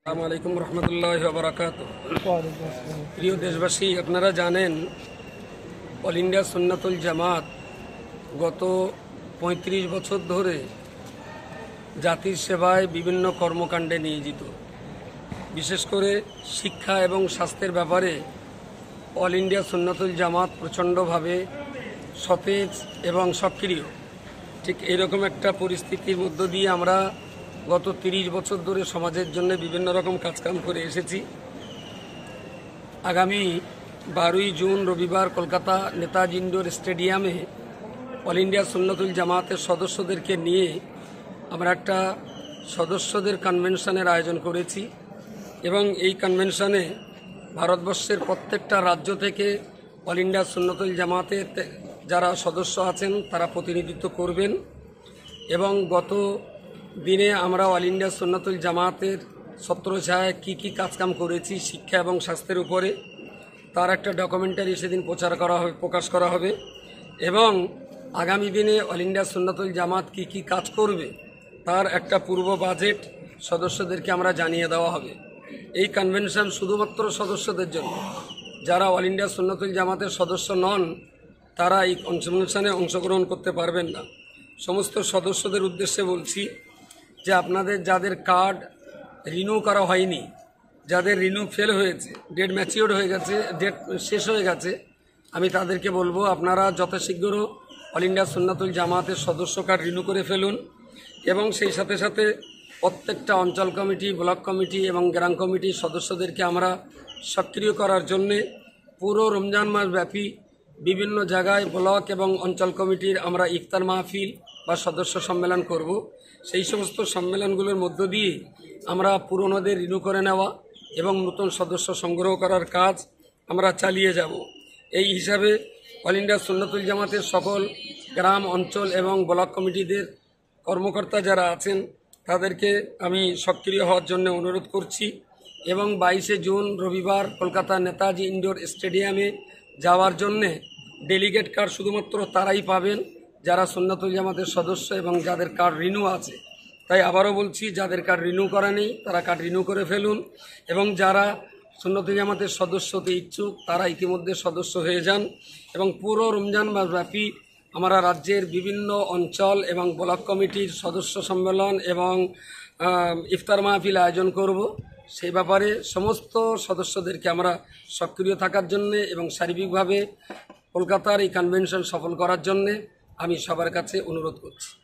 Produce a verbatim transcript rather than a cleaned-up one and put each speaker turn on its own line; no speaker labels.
আসসালামু আলাইকুম রহমতুল্লাহি ওয়া বারাকাতুহু। প্রিয় দেশবাসী, আপনারা জানেন অল ইন্ডিয়া সুন্নাতুল জামাত গত পঁয়ত্রিশ বছর ধরে জাতির সেবায় বিভিন্ন কর্মকাণ্ডে নিয়োজিত। বিশেষ করে শিক্ষা এবং স্বাস্থ্যের ব্যাপারে অল ইন্ডিয়া সুন্নাতুল জামাত প্রচণ্ডভাবে সতেজ এবং সক্রিয়। ঠিক এরকম একটা পরিস্থিতির মধ্য দিয়ে আমরা গত তিরিশ বছর ধরে সমাজের জন্য বিভিন্ন রকম কাজকাম করে এসেছি। আগামী বারোই জুন রবিবার কলকাতা নেতাজি ইন্ডোর স্টেডিয়ামে অল ইন্ডিয়া সুন্নাতুল জামাতের সদস্যদেরকে নিয়ে আমরা একটা সদস্যদের কনভেনশনের আয়োজন করেছি এবং এই কনভেনশনে ভারতবর্ষের প্রত্যেকটা রাজ্য থেকে অল ইন্ডিয়া সুন্নাতুল জামাতের যারা সদস্য আছেন তারা প্রতিনিধিত্ব করবেন। এবং গত দিনে আমরা অল ইন্ডিয়া সুন্নাতুল জামাতের ছত্রছায়ায় কী কী কাজকাম করেছি শিক্ষা এবং স্বাস্থ্যের উপরে, তার একটা ডকুমেন্টারি সেদিন প্রচার করা হবে, প্রকাশ করা হবে। এবং আগামী দিনে অল ইন্ডিয়া সুন্নাতুল জামাত কী কী কাজ করবে তার একটা পূর্ব বাজেট সদস্যদেরকে আমরা জানিয়ে দেওয়া হবে। এই কনভেনশন শুধুমাত্র সদস্যদের জন্য, যারা অল ইন্ডিয়া সুন্নাতুল জামাতের সদস্য নন তারা এই কনভেনশনে অংশগ্রহণ করতে পারবেন না। সমস্ত সদস্যদের উদ্দেশ্যে বলছি যে আপনাদের যাদের কার্ড রিনিউ করা হয়নি, যাদের রিনিউ ফেল হয়েছে, ডেট ম্যাচিওর হয়ে গেছে, ডেট শেষ হয়ে গেছে, আমি তাদেরকে বলবো আপনারা যথাশীঘ্র অল ইন্ডিয়া সুন্নাতুল জামাতের সদস্য কার্ড রিনিউ করে ফেলুন। এবং সেই সাথে সাথে প্রত্যেকটা অঞ্চল কমিটি, ব্লক কমিটি এবং গ্রাম কমিটির সদস্যদেরকে আমরা সক্রিয় করার জন্যে পুরো রমজান মাস ব্যাপী বিভিন্ন জায়গায় ব্লক এবং অঞ্চল কমিটির আমরা ইফতার মাহফিল বা সদস্য সম্মেলন করব। সেই সমস্ত সম্মেলনগুলোর মধ্য দিয়ে আমরা পুরনোদের রিনিউ করে নেওয়া এবং নতুন সদস্য সংগ্রহ করার কাজ আমরা চালিয়ে যাব। এই হিসাবে অল ইন্ডিয়া সুন্নাতুল জামাতের সকল গ্রাম, অঞ্চল এবং ব্লক কমিটিদের কর্মকর্তা যারা আছেন তাদেরকে আমি সক্রিয় হওয়ার জন্য অনুরোধ করছি। এবং বাইশে জুন রবিবার কলকাতা নেতাজি ইন্ডোর স্টেডিয়ামে যাওয়ার জন্যে ডেলিগেট কার্ড শুধুমাত্র তারাই পাবেন যারা সুন্নাতুল জামাতের সদস্য এবং যাদের কার্ড রিনিউ আছে। তাই আবারও বলছি, যাদের কার্ড রিনিউ করা নেই তারা কার্ড রিনিউ করে ফেলুন এবং যারা সুন্নাতুল জামাতের সদস্য হতে ইচ্ছুক তারা ইতিমধ্যে সদস্য হয়ে যান। এবং পুরো রমজান মাসব্যাপী আমরা রাজ্যের বিভিন্ন অঞ্চল এবং ব্লক কমিটির সদস্য সম্মেলন এবং ইফতার মাহফিল আয়োজন করব। সেই ব্যাপারে সমস্ত সদস্যদেরকে আমরা সক্রিয় থাকার জন্যে এবং সার্বিকভাবে কলকাতার এই কনভেনশন সফল করার জন্যে আমি সবার কাছে অনুরোধ করছি।